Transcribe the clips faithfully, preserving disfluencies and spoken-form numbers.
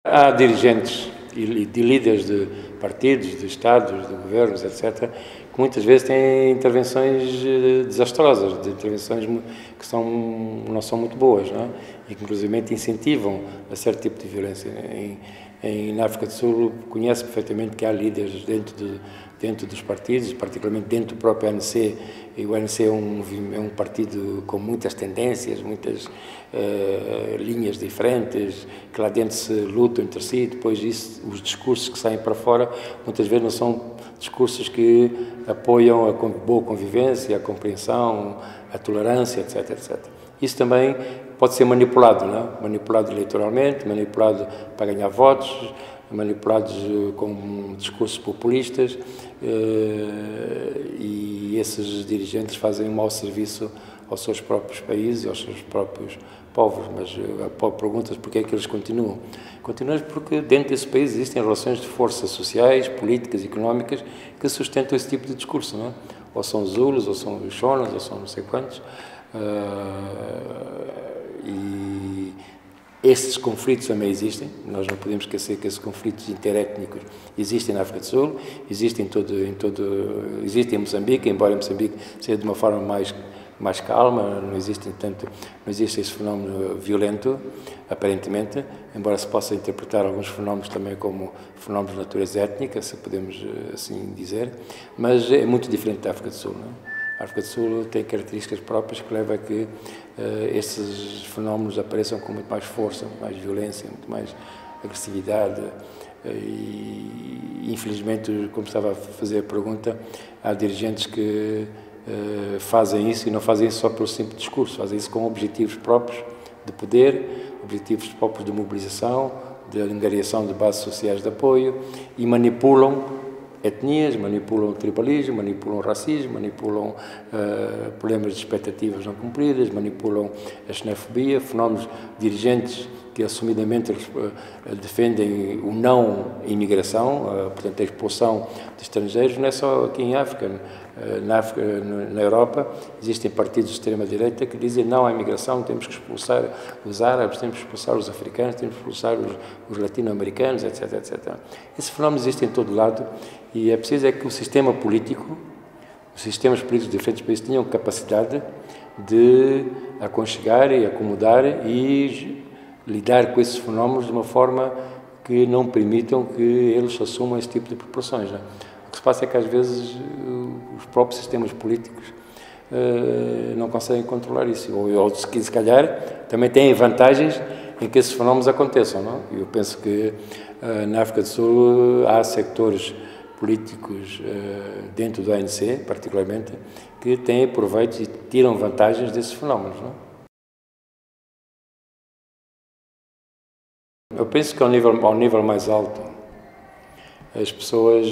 Há dirigentes e de líderes de partidos, de Estados, de governos, etcétera, que muitas vezes têm intervenções desastrosas, de intervenções que são, não são muito boas, não é? E que, inclusive, incentivam a certo tipo de violência. Em, em, na África do Sul, conhece perfeitamente que há líderes dentro, de, dentro dos partidos, particularmente dentro do próprio A N C, e o A N C é um, é um partido com muitas tendências, muitas uh, linhas diferentes, que lá dentro se lutam entre si, depois isso, os discursos que saem para fora, muitas vezes não são discursos que apoiam a boa convivência, a compreensão, a tolerância, etc, etcétera. Isso também pode ser manipulado, não é? Manipulado eleitoralmente, manipulado para ganhar votos, manipulados com discursos populistas, e esses dirigentes fazem um mau serviço aos seus próprios países e aos seus próprios povos. Mas perguntas porque é que eles continuam? Continuam porque dentro desse país existem relações de força sociais, políticas, económicas que sustentam esse tipo de discurso, não é? Ou são Zulus, ou são Shonas, ou são não sei quantos. E esses conflitos também existem, nós não podemos esquecer que esses conflitos interétnicos existem na África do Sul, existem em todo, em todo, existem em Moçambique, embora em Moçambique seja de uma forma mais, mais calma, não existe, tanto, não existe esse fenómeno violento, aparentemente, embora se possa interpretar alguns fenómenos também como fenómenos de natureza étnica, se podemos assim dizer, mas é muito diferente da África do Sul, não é? A África do Sul tem características próprias que levam a que uh, esses fenómenos apareçam com muito mais força, muito mais violência, muito mais agressividade. Uh, e, infelizmente, como estava a fazer a pergunta, há dirigentes que uh, fazem isso e não fazem isso só pelo simples discurso, fazem isso com objetivos próprios de poder, objetivos próprios de mobilização, de angariação de bases sociais de apoio e manipulam etnias, manipulam o tribalismo, manipulam o racismo, manipulam uh, problemas de expectativas não cumpridas, manipulam a xenofobia, fenómenos dirigentes que assumidamente uh, defendem o não imigração, uh, portanto a expulsão de estrangeiros, não é só aqui em África. Uh, na, África na Europa existem partidos de extrema-direita que dizem não à imigração, temos que expulsar os árabes, temos que expulsar os africanos, temos que expulsar os, os latino-americanos, etc, etcétera. Esses fenómenos existem em todo lado e é preciso é que o sistema político, os sistemas políticos de diferentes países tenham capacidade de aconchegar e acomodar e lidar com esses fenómenos de uma forma que não permitam que eles assumam esse tipo de proporções, não é? O que se passa é que às vezes os próprios sistemas políticos uh, não conseguem controlar isso, ou, ou se calhar também têm vantagens em que esses fenómenos aconteçam, não? Eu penso que uh, na África do Sul há sectores políticos uh, dentro do A N C, particularmente, que têm proveitos e tiram vantagens desses fenómenos, não? Eu penso que ao nível, ao nível mais alto as pessoas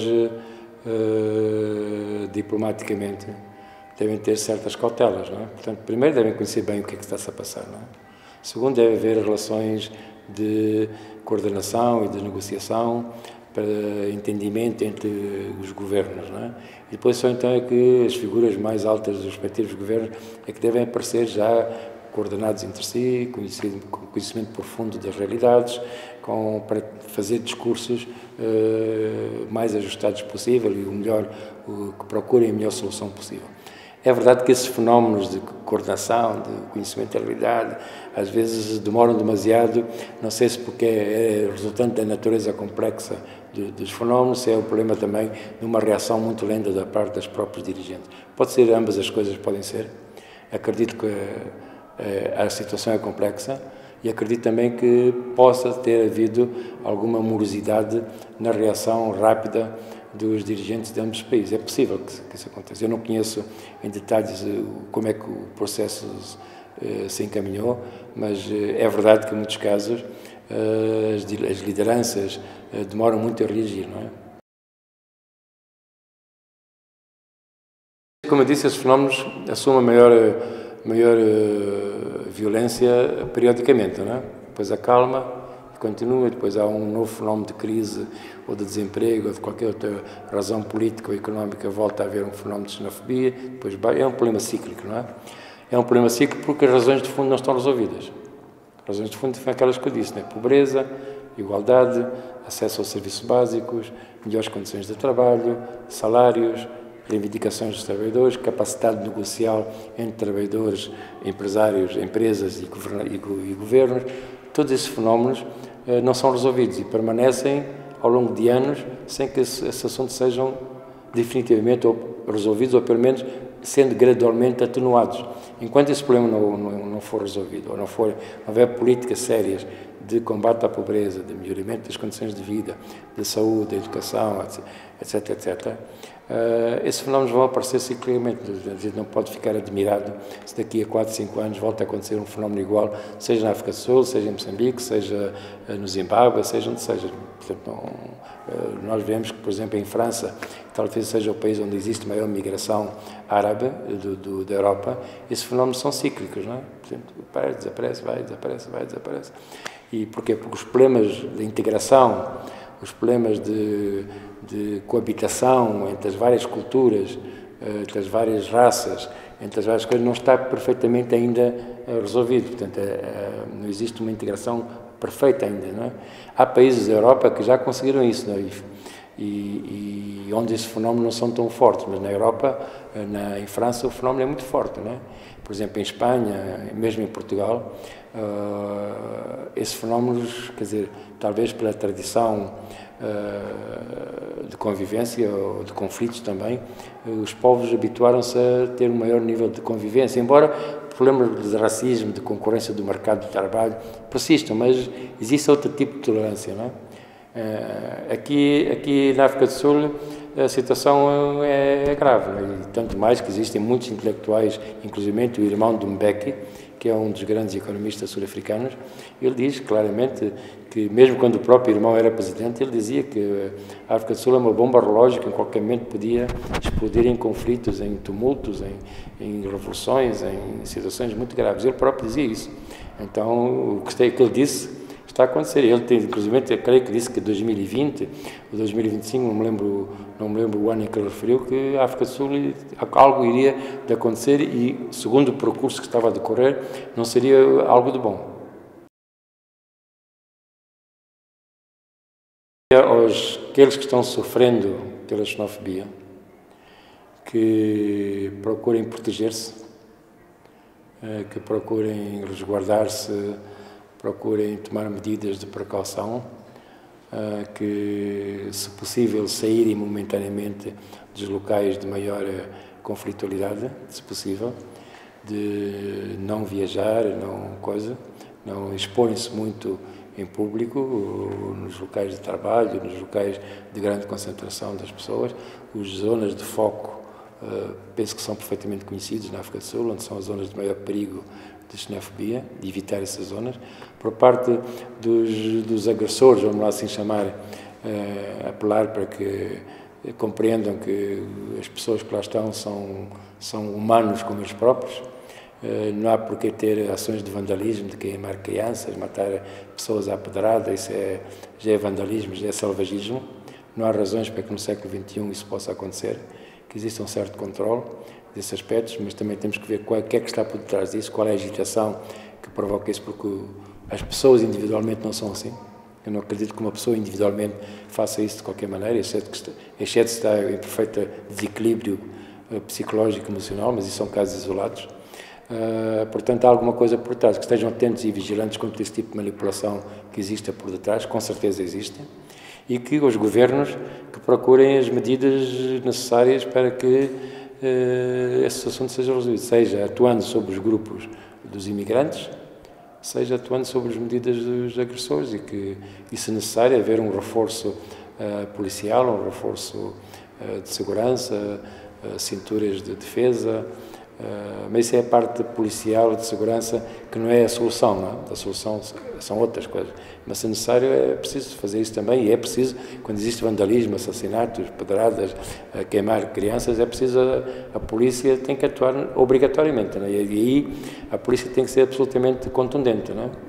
uh, diplomaticamente devem ter certas cautelas, não é? Portanto, primeiro devem conhecer bem o que é que está-se a passar, não é? Segundo, deve haver relações de coordenação e de negociação para entendimento entre os governos, não é? E depois só então é que as figuras mais altas dos respectivos governos é que devem aparecer já coordenados entre si, com conhecimento profundo das realidades, com, para fazer discursos uh, mais ajustados possível e o melhor, o, que procurem a melhor solução possível. É verdade que esses fenómenos de coordenação, de conhecimento da realidade, às vezes demoram demasiado, não sei se porque é resultante da natureza complexa de, dos fenómenos, se é o problema também de uma reação muito lenta da parte das próprios dirigentes. Pode ser, ambas as coisas podem ser. Acredito que a situação é complexa e acredito também que possa ter havido alguma morosidade na reação rápida dos dirigentes de ambos os países. É possível que, que isso aconteça. Eu não conheço em detalhes como é que o processo uh, se encaminhou, mas uh, é verdade que, em muitos casos, uh, as, as lideranças uh, demoram muito a reagir, não é? Como eu disse, esses fenómenos assumem a maior, maior uh, violência periodicamente, não é? Depois acalma, continua, depois há um novo fenómeno de crise ou de desemprego ou de qualquer outra razão política ou económica, volta a haver um fenómeno de xenofobia, depois é um problema cíclico, não é? É um problema cíclico porque as razões de fundo não estão resolvidas. As razões de fundo são aquelas que eu disse, né? Pobreza, igualdade, acesso aos serviços básicos, melhores condições de trabalho, salários, reivindicações dos trabalhadores, capacidade negocial entre trabalhadores, empresários, empresas e, governa e, e governos. Todos esses fenómenos eh, não são resolvidos e permanecem ao longo de anos sem que esses, esses assuntos sejam definitivamente ou resolvidos ou pelo menos sendo gradualmente atenuados. Enquanto esse problema não, não, não for resolvido ou não, for, não houver políticas sérias de combate à pobreza, de melhoramento das condições de vida, de saúde, de educação, etc, etcétera, uh, esses fenómenos vão aparecer ciclicamente. A gente não pode ficar admirado se daqui a quatro, cinco anos volta a acontecer um fenómeno igual, seja na África do Sul, seja em Moçambique, seja uh, no Zimbábue, seja onde seja. Portanto, não, uh, nós vemos que, por exemplo, em França, talvez seja o país onde existe maior migração árabe do, do, da Europa, esses fenómenos são cíclicos, não é? Portanto, vai, desaparece, vai, desaparece, vai, desaparece. E porquê? Porque os problemas de integração, os problemas de, de coabitação entre as várias culturas, entre as várias raças, entre as várias coisas, não está perfeitamente ainda resolvido. Portanto, não existe uma integração perfeita ainda, não é? Há países da Europa que já conseguiram isso, não é? E, e onde esses fenómenos não são tão fortes, mas na Europa, na, em França, o fenómeno é muito forte, não é? Por exemplo, em Espanha, mesmo em Portugal, uh, esses fenómenos, quer dizer, talvez pela tradição uh, de convivência ou de conflitos também, os povos habituaram-se a ter um maior nível de convivência, embora problemas de racismo, de concorrência do mercado de trabalho persistam, mas existe outro tipo de tolerância, não é? Uh, aqui, aqui na África do Sul a situação é, é grave, né? E tanto mais que existem muitos intelectuais, inclusive o irmão de Mbeki, que é um dos grandes economistas sul-africanos. Ele diz claramente que, mesmo quando o próprio irmão era presidente, ele dizia que a África do Sul é uma bomba relógio que em qualquer momento podia explodir em conflitos, em tumultos, em, em revoluções, em situações muito graves. Ele próprio dizia isso. Então, o que ele disse está a acontecer. Ele tem, inclusive, eu creio que disse que dois mil e vinte, ou dois mil e vinte e cinco, não me lembro, não me lembro o ano em que ele referiu, que a África do Sul algo iria de acontecer e, segundo o percurso que estava a decorrer, não seria algo de bom. Aos aqueles que estão sofrendo pela xenofobia, que procurem proteger-se, que procurem resguardar-se, procurem tomar medidas de precaução, uh, que, se possível, saírem momentaneamente dos locais de maior conflitualidade, se possível, de não viajar, não coisa, não exporem-se muito em público, nos locais de trabalho, nos locais de grande concentração das pessoas. As zonas de foco, uh, penso que são perfeitamente conhecidas na África do Sul, onde são as zonas de maior perigo de xenofobia, de evitar essas zonas. Por parte dos, dos agressores, vamos lá assim chamar, uh, apelar para que compreendam que as pessoas que lá estão são, são humanos como eles próprios. Uh, não há por que ter ações de vandalismo, de queimar crianças, matar pessoas à pedrada, isso é, já é vandalismo, já é salvagismo. Não há razões para que no século vinte e um isso possa acontecer, que exista um certo controle desses aspectos, mas também temos que ver qual, o que é que está por detrás disso, qual é a agitação que provoca isso, porque as pessoas individualmente não são assim. Eu não acredito que uma pessoa individualmente faça isso de qualquer maneira, exceto que está, está em perfeito desequilíbrio uh, psicológico, emocional, mas isso são casos isolados. Uh, portanto, há alguma coisa por trás, que estejam atentos e vigilantes contra esse tipo de manipulação que existe por detrás, com certeza existe, e que os governos que procurem as medidas necessárias para que Uh, esse assunto seja resolvido, seja atuando sobre os grupos dos imigrantes, seja atuando sobre as medidas dos agressores e que, e se necessário, haver um reforço uh, policial, um reforço uh, de segurança, uh, cinturas de defesa, uh, mas isso é a parte policial de segurança que não é a solução, não é? A solução são outras coisas, mas se necessário é preciso fazer isso também, e é preciso, quando existe vandalismo, assassinatos, pedradas, a queimar crianças, é preciso, a, a polícia tem que atuar obrigatoriamente, não é? E aí a polícia tem que ser absolutamente contundente, não é?